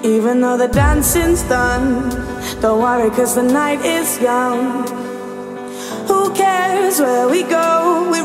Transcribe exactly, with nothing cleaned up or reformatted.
Even though the dancing's done, don't worry, cause the night is young. Who cares where we go? We